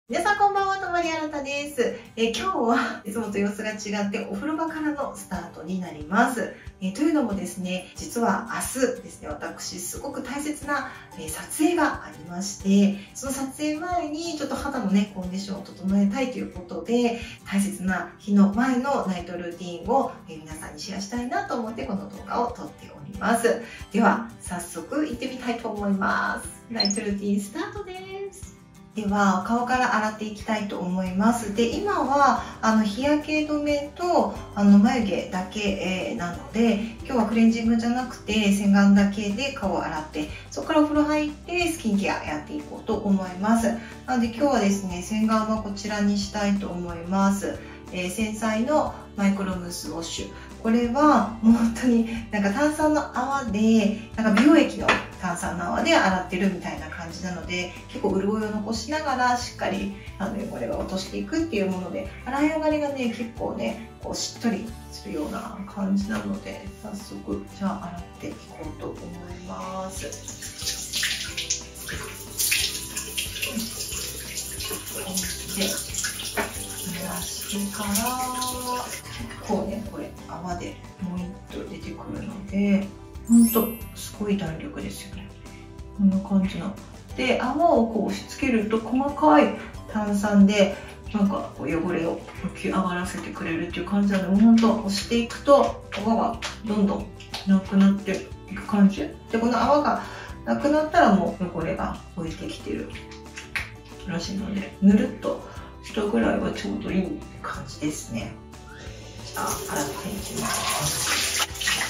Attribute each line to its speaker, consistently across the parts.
Speaker 1: 皆さんこんばんは、ともりあなたです。今日はいつもと様子が違ってお風呂場からのスタートになります。というのもですね、実は明日ですね、私すごく大切な、撮影がありまして、その撮影前にちょっと肌のね、コンディションを整えたいということで、大切な日の前のナイトルーティンを、皆さんにシェアしたいなと思ってこの動画を撮っております。では、早速行ってみたいと思います。ナイトルーティンスタートです。では顔から洗っていきたいと思います。で今は日焼け止めと眉毛だけ、なので今日はクレンジングじゃなくて洗顔だけで顔を洗って、そこからお風呂入ってスキンケアやっていこうと思います。なので今日はですね、洗顔はこちらにしたいと思います。繊細のマイクロムースウォッシュ、これはもう本当になんか炭酸の泡で、なんか美容液の炭酸の泡で洗ってるみたいな感じなので、結構潤いを残しながらしっかり汚れを落としていくっていうもので、洗い上がりがね結構ねこうしっとりするような感じなので、早速じゃあ洗っていこうと思います。で濡らしてから、結構ねこれ泡でもう一と出てくるので、ほんとすごい弾力ですよね。こんな感じので、泡をこう押し付けると細かい炭酸でなんかこう汚れを浮き上がらせてくれるっていう感じなので、ほんと押していくと泡がどんどんなくなっていく感じで、この泡がなくなったらもう汚れが浮いてきてるらしいので、ぬるっとしたぐらいはちょうどいい感じですね。じゃあ洗っていきます。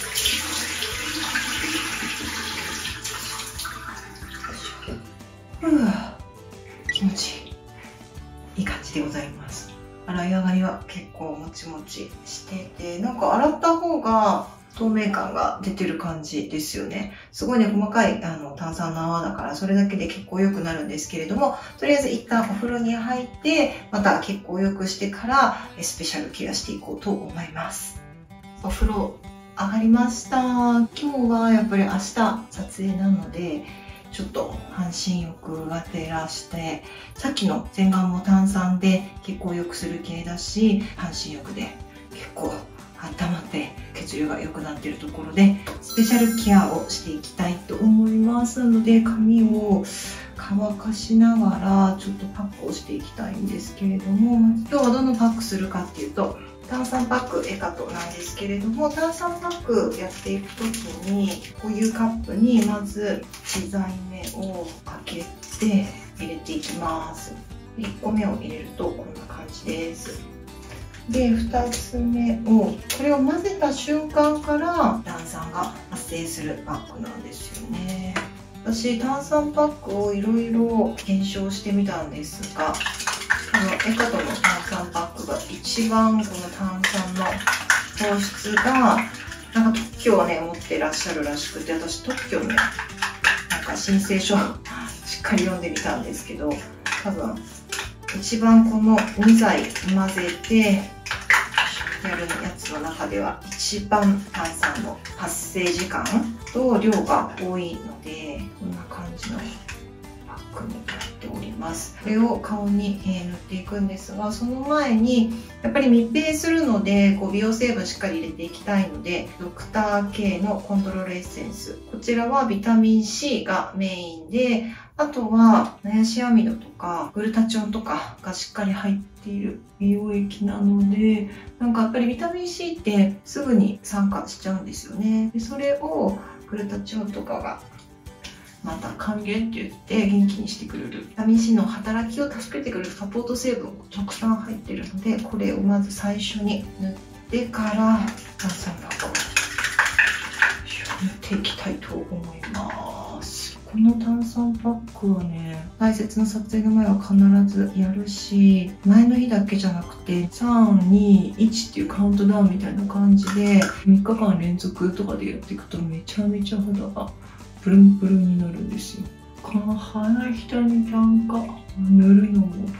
Speaker 1: 気持ちいい感じでございます。洗い上がりは結構もちもちしてて、なんか洗った方が透明感が出てる感じですよね。すごいね細かい炭酸の泡だから、それだけで結構良くなるんですけれども、とりあえず一旦お風呂に入ってまた結構良くしてからスペシャルケアしていこうと思います。お風呂上がりました。今日はやっぱり明日撮影なので、ちょっと半身浴がてらして、さっきの洗顔も炭酸で結構良くする系だし、半身浴で結構温まって血流が良くなっているところで、スペシャルケアをしていきたいと思いますので、髪を乾かしながらちょっとパックをしていきたいんですけれども、今日はどのパックするかっていうと、炭酸パックエカトなんですけれども、炭酸パックやっていく時にお湯カップにまず1剤目を開けて入れていきます。1個目を入れるとこんな感じです。で2つ目を、これを混ぜた瞬間から炭酸が発生するパックなんですよね。私炭酸パックをいろいろ検証してみたんですが、エカトの炭酸パックが一番この炭酸の糖質がなんか特許をね持ってらっしゃるらしくて、私特許ねなんか申請書しっかり読んでみたんですけど、多分一番この2剤混ぜてやるやつの中では一番炭酸の発生時間と量が多いので、こんな感じのパックになっております。これを顔に塗っていくんですが、その前にやっぱり密閉するので美容成分しっかり入れていきたいので、ドクター K のコントロールエッセンス、こちらはビタミン C がメインで、あとはナヤシアミドとかグルタチオンとかがしっかり入っている美容液なので、なんかやっぱりビタミン C ってすぐに酸化しちゃうんですよね。でそれをグルタチオンとかがまた還元って言って元気にしてくれる、ビタミン C の働きを助けてくれるサポート成分がたくさん入ってるので、これをまず最初に塗ってから炭酸パックを塗っていきたいと思います。この炭酸パックはね、大切な撮影の前は必ずやるし、前の日だけじゃなくて3、2、1っていうカウントダウンみたいな感じで3日間連続とかでやっていくと、めちゃめちゃ肌がプルンプルンになるんですよ。この鼻下になんか塗るのもポイント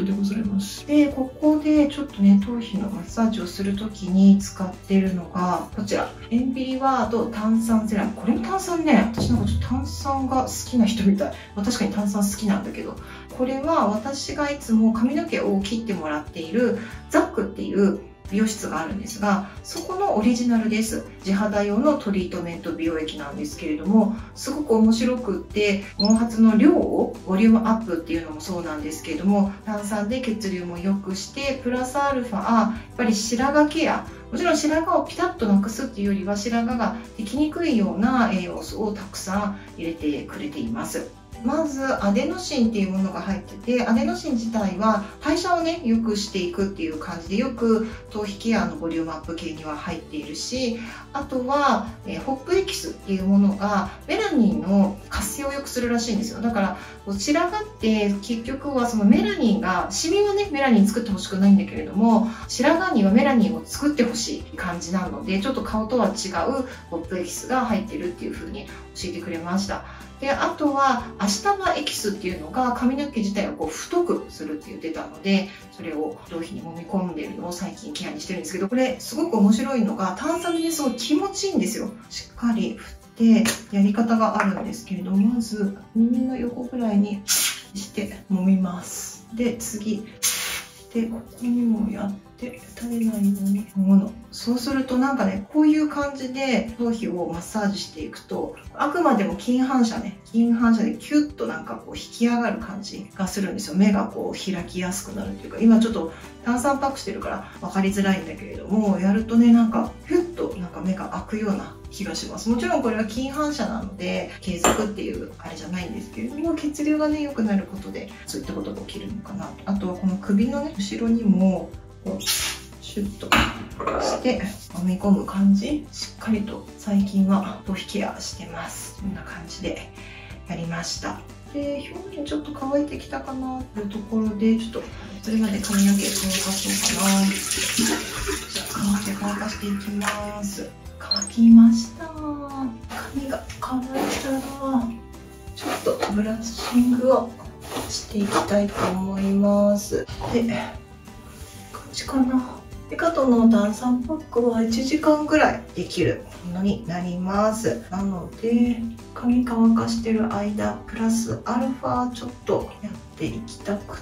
Speaker 1: でございます。で、ここでちょっとね、頭皮のマッサージをするときに使っているのが、こちら。エンビリワード炭酸セラム。これも炭酸ね、私なんかちょっと炭酸が好きな人みたい。まあ、確かに炭酸好きなんだけど、これは私がいつも髪の毛を切ってもらっているザックっていう美容室があるんですが、そこのオリジナルです。地肌用のトリートメント美容液なんですけれども、すごく面白くって、毛髪の量をボリュームアップっていうのもそうなんですけれども、炭酸で血流も良くして、プラスアルファ、やっぱり白髪ケア、もちろん白髪をピタッとなくすっていうよりは、白髪ができにくいような栄養素をたくさん入れてくれています。まずアデノシンっていうものが入ってて、アデノシン自体は代謝をね良くしていくっていう感じで、よく頭皮ケアのボリュームアップ系には入っているし、あとはホップエキスっていうものがメラニンの活性を良くするらしいんですよ。だから白髪って結局はそのメラニンが、シミはねメラニン作ってほしくないんだけれども、白髪にはメラニンを作ってほしい感じなので、ちょっと顔とは違うホップエキスが入ってるっていう風に教えてくれました。で、あとはアシタマエキスっていうのが髪の毛自体をこう太くするって言ってたので、それを頭皮に揉み込んでいるのを最近ケアにしてるんですけど、これすごく面白いのが、炭酸でねすごい気持ちいいんですよ。しっかり振ってやり方があるんですけれども、まず耳の横ぐらいにして揉みます。で、次でここにもやって垂れないように揉むの。そうするとなんかね、こういう感じで頭皮をマッサージしていくと、あくまでも筋反射ね、筋反射でキュッとなんかこう引き上がる感じがするんですよ。目がこう開きやすくなるというか、今ちょっと炭酸パックしてるから分かりづらいんだけれども、やるとね、なんかヒュッとなんか目が開くような気がします。もちろんこれは筋反射なので継続っていうあれじゃないんですけれども、血流がね良くなることでそういったことが起きるのかな。あとはこの首のね後ろにもこうシュッとして揉み込む感じ、しっかりと最近は頭皮ケアしてます。こんな感じでやりました。で、表面ちょっと乾いてきたかなというところで、ちょっとそれまで髪の毛乾かそうかな。じゃあ髪の毛乾かしていきます。乾きました。髪が乾いたらちょっとブラッシングをしていきたいと思います。で、こっちかな。ペカトの炭酸パックは1時間ぐらいできるものになります。なので髪乾かしてる間プラスアルファちょっとやっていきたくって、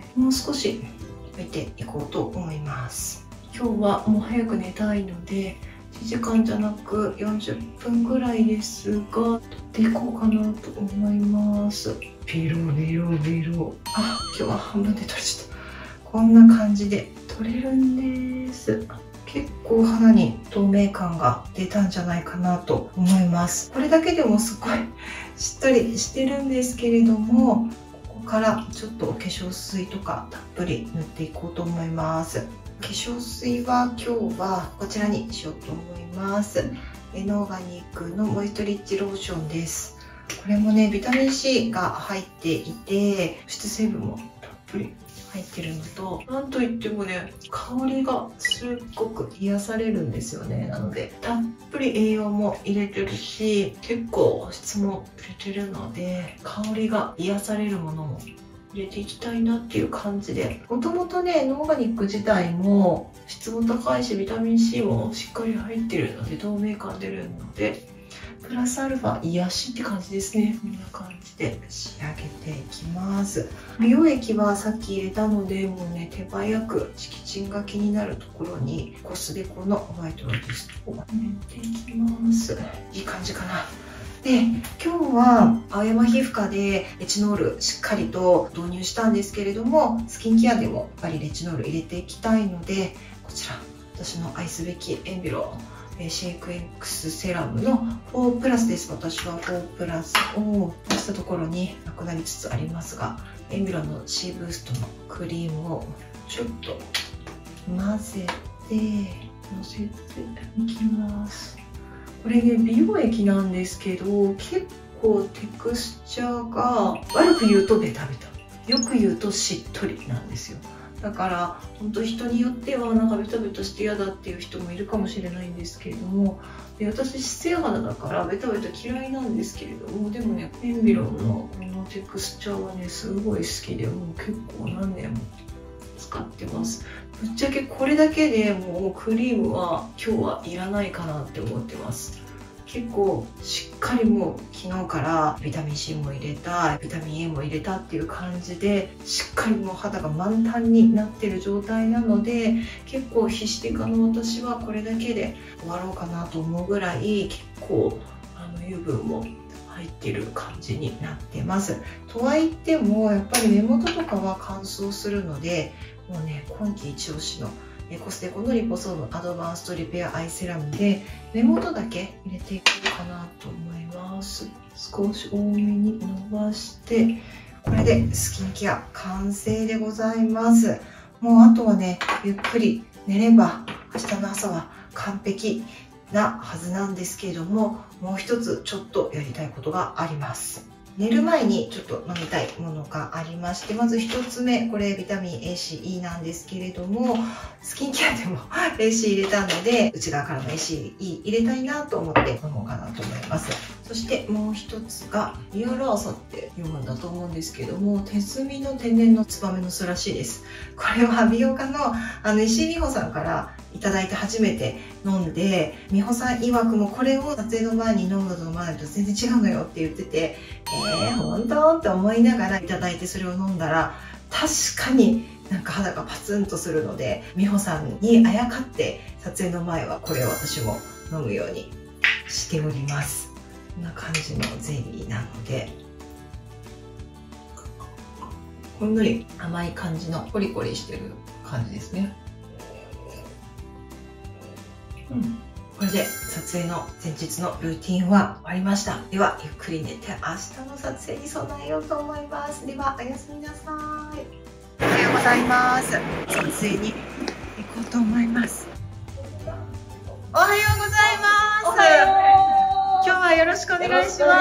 Speaker 1: もう少し置いていこうと思います。今日はもう早く寝たいので1時間じゃなく40分ぐらいですが、取っていこうかなと思います。ベロベロベロ。今日は半分で取れちゃった。こんな感じで取れるんです。結構肌に透明感が出たんじゃないかなと思います。これだけでもすごいしっとりしてるんですけれども、ここからちょっと化粧水とかたっぷり塗っていこうと思います。化粧水は今日はこちらにしようと思います。ノーガニックのモイストリッチローションです。これもね、ビタミン C が入っていて、保湿成分もたっぷり入ってるのと、なんといってもね、香りがすっごく癒されるんですよね。なのでたっぷり栄養も入れてるし、結構保湿も入れてるので、香りが癒されるものも入れていきたいなっていう感じで、もともとねノーガニック自体も質も高いしビタミン C もしっかり入ってるので透明感出るので、プラスアルファ癒しって感じですね。こんな感じで仕上げていきます。美容液はさっき入れたので、もうね手早く敷地が気になるところにコスデコのホワイトローストを塗っていきます。いい感じかな。で、今日は青山皮膚科でレチノールしっかりと導入したんですけれども、スキンケアでもやっぱりレチノール入れていきたいので、こちら私の愛すべきエンビロシェイク X セラムの4プラスです。私は4プラスを出したところになくなりつつありますが、エンビロの C ブーストのクリームをちょっと混ぜてのせていきます。これね美容液なんですけど、結構テクスチャーが悪く言うとベタベタ、よく言うとしっとりなんですよ。だから本当人によってはなんかベタベタして嫌だっていう人もいるかもしれないんですけれども、で私湿性肌だからベタベタ嫌いなんですけれども、でもねエンビロンのこのテクスチャーはねすごい好きで、もう結構何年ます。ぶっちゃけこれだけでもうクリームは今日はいらないかなって思ってます。結構しっかりもう昨日からビタミン C も入れた、ビタミン A も入れたっていう感じで、しっかりもう肌が満タンになってる状態なので、結構皮脂テカの私はこれだけで終わろうかなと思うぐらい結構油分も入ってる感じになってます。とはいってもやっぱり目元とかは乾燥するので、もうね、今季一押しのコスデコのリポソームアドバンストリペアアイセラムで目元だけ入れていこうかなと思います。少し多めに伸ばして、これでスキンケア完成でございます。もうあとはね、ゆっくり寝れば明日の朝は完璧なはずなんですけれども、もう一つちょっとやりたいことがあります。寝る前にちょっと飲みたいものがありまして、まず1つ目、これビタミン A、C、E なんですけれども、スキンケアでも A、C 入れたので、内側からの A、C、E 入れたいなと思って飲もうかなと思います。そしてもう一つが、リアラーサって読むんだと思うんですけども、手摘みの天然のツバメの巣らしいです。これは美容家の石井美穂さんからいただいて初めて飲んで、美穂さん曰くもこれを撮影の前に飲むのと飲まないと全然違うのよって言ってて、本当って思いながらいただいてそれを飲んだら、確かになんか肌がパツンとするので、美穂さんにあやかって撮影の前はこれを私も飲むようにしております。こんな感じのゼリーなので、ほんのり甘い感じのコリコリしてる感じですね。これで撮影の前日のルーティンは終わりました。ではゆっくり寝て明日の撮影に備えようと思います。ではおやすみなさい。おはようございます。撮影に行こうと思います。おはようございます。今日はよろしくお願いします。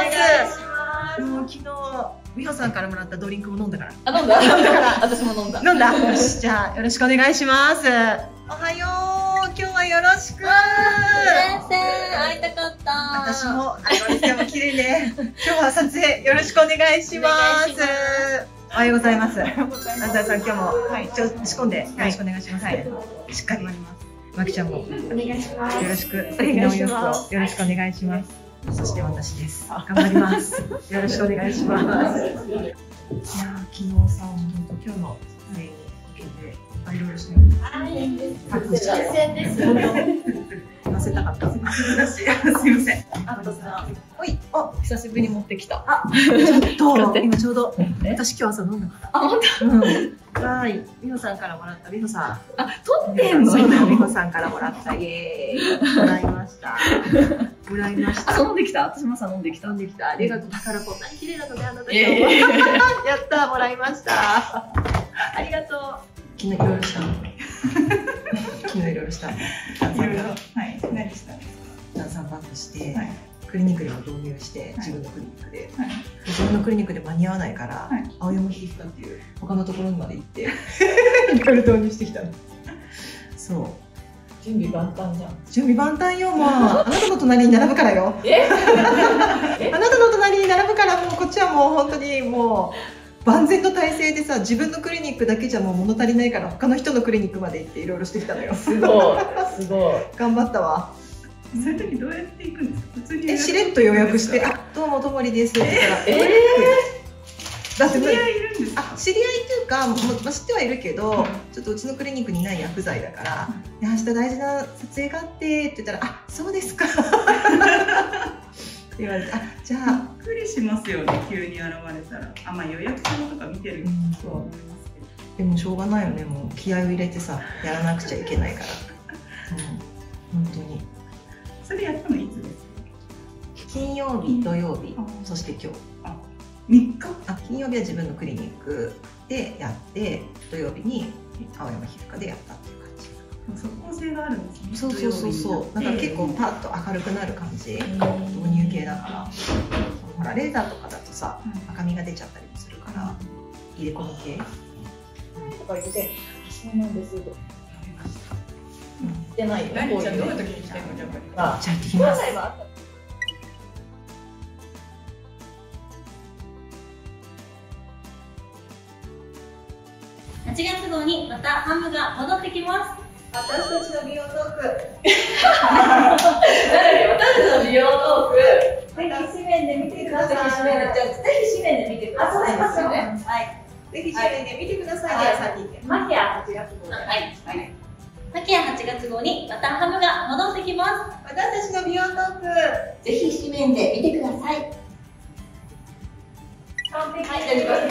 Speaker 1: もう昨日美穂さんからもらったドリンクも飲んだから。
Speaker 2: あ、飲んだ。私も飲んだ。
Speaker 1: 飲んだ。よし、じゃあよろしくお願いします。おはよう。今日はよろしく。
Speaker 2: 先生、会いたかった。
Speaker 1: 私もでも綺麗ね。今日は撮影よろしくお願いします。おはようございます。安田さん、今日も仕込んでよろしくお願いします。しっかり。まきちゃんも
Speaker 2: お願いします。
Speaker 1: よろしく。素敵なお様子をよろしくお願いします。そして私です。頑張ります。よろしくお願いします。いや昨日さ、本当今日の撮影に向けていろいろして
Speaker 2: 新鮮ですよ。
Speaker 1: 載せたかった。すみません。
Speaker 2: あとさ、
Speaker 1: おい、
Speaker 2: 久しぶりに持ってきた。
Speaker 1: ちょっと今ちょうど私今日朝飲んだから。
Speaker 2: あ、本当。
Speaker 1: はい、美穂さんからもらった美穂さん。
Speaker 2: あ、撮ってんの？
Speaker 1: そうだよ、美穂さんからもらった。イエーイ。もらいました。もらいました。
Speaker 2: 飲んできた。私もさ飲んできた。
Speaker 1: 飲んできた。ありがとう。だからこんなに綺麗なのであなた今日も。やった、もらいました。ありがとう。昨日いろいろしたの。昨日いろいろした。いろいろ。はい。何したんですか？ダンサーバンドして。クリニックでも導入して、自分のクリニックで、自分のクリニックで間に合わないから、青山皮膚科っていう他のところにまで行っていろいろ導入してきたの。そう、
Speaker 2: 準備万端じゃん。
Speaker 1: 準備万端よ。もうあなたの隣に並ぶからよ。あなたの隣に並ぶから、もうこっちはもう本当にもう万全の体制でさ、自分のクリニックだけじゃもう物足りないから、他の人のクリニックまで行っていろいろしてきたのよ。
Speaker 2: すごいすごい。
Speaker 1: 頑張ったわ。
Speaker 3: そういう時どうやって行くんですか？普通に
Speaker 1: しれっと予約して、どうもともりですって言ったら、だって
Speaker 3: 知り合いいるんですか？
Speaker 1: 知り合いというか、知ってはいるけど、ちょっとうちのクリニックにない薬剤だから、明日大事な撮影があってって言ったら、あ、そうですかって言われて、じゃあ
Speaker 3: びっくりしますよね、急に現れたら。まあ予約さんとか見てるとは思いますけど、
Speaker 1: でもしょうがないよね。もう気合を入れてさ、やらなくちゃいけないから。本当に。
Speaker 3: それやったのいつですか？
Speaker 1: 金曜日、土曜日、そして今日。
Speaker 3: 3日？
Speaker 1: 金曜日は自分のクリニックでやって、土曜日に青山皮膚科でやったっていう感じ。
Speaker 3: 即効性があるんですね。
Speaker 1: そう。なんか結構パッと明るくなる感じ。導入系だから。ほらレーザーとかだとさ、赤みが出ちゃったりもするから、入れ込み系。
Speaker 2: とか言って、そうなんですと。してないよ。
Speaker 3: どういう時に来てるの？じ
Speaker 1: ゃあ行ってきます。
Speaker 4: 8月号にまたハムが戻ってきます。
Speaker 1: 私たちの美容トーク。
Speaker 2: 私たちの美容トーク。
Speaker 1: ぜひ紙面で見てください。
Speaker 2: ぜひ紙面で見てください。
Speaker 1: そうしましょう。
Speaker 2: はい。
Speaker 1: ぜひ紙面で見てください。では3人で。
Speaker 2: マキア8月号。
Speaker 4: はいマキア8月号にまたハムが戻ってきます。
Speaker 1: 私たちの美容トーク。
Speaker 2: ぜひ紙面で見てください。完璧。はい、大丈夫です。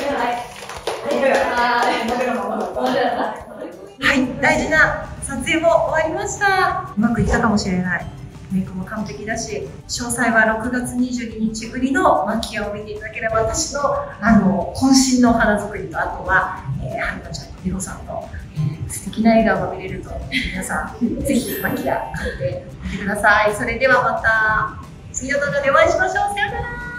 Speaker 1: はい、大事な撮影も終わりました。うまくいったかもしれない。メイクも完璧だし、詳細は6月22日ぶりのマキアを見ていただければ、私の渾身の花作りと、あとは、はるかちゃんとヒロさんの、素敵な笑顔が見れると、皆さんぜひマキア買ってみてください。それではまた次の動画でお会いしましょう。さようなら。